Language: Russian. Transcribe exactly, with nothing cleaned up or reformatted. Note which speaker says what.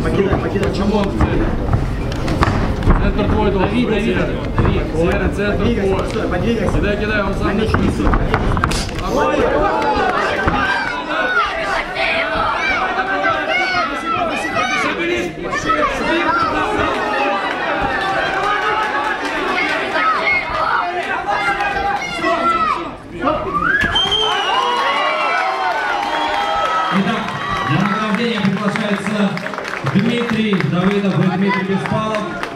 Speaker 1: Почему он в центре? Центр твой должен быть. Дави, дави, дави. Серый, центр твой. Кидай, кидай, он сам начнется. Огонь! Соберись!
Speaker 2: Итак, для награждения приглашается Дмитрий Давыдов и Дмитрий Беспалов.